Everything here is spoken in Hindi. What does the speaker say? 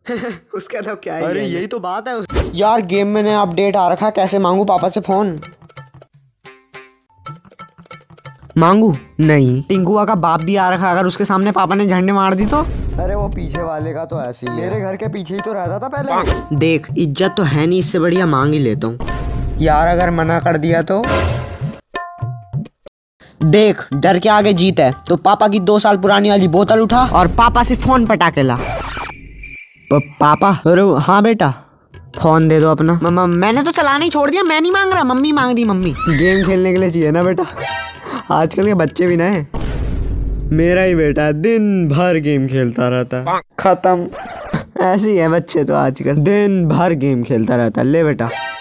उसका तो क्या है। अरे यही तो बात है यार, गेम में नया अपडेट आ रखा, कैसे मांगू पापा से फोन? मांगू नहीं, टिंकुआ का बाप भी आ रखा, अगर उसके सामने पापा ने झंडे मार दी तो? अरे वो पीछे वाले का तो ऐसे ही है। मेरे घर के पीछे ही तो रहता था पहले। देख, इज्जत तो है नहीं, इससे बढ़िया मांग ही लेता हूँ। यार अगर मना कर दिया तो? देख, डर के आगे जीत है, तो पापा की 2 साल पुरानी वाली बोतल उठा और पापा से फोन पटा के ला। पापा? अरे हाँ बेटा, फोन दे दो अपना। मम्मा, मैंने तो चलाना ही छोड़ दिया, मैं नहीं मांग रहा, मम्मी मांग रही। मम्मी गेम खेलने के लिए चाहिए ना बेटा, आजकल के बच्चे भी ना है। मेरा ही बेटा दिन भर गेम खेलता रहता, खत्म। ऐसे ही है बच्चे तो आजकल, दिन भर गेम खेलता रहता। ले बेटा।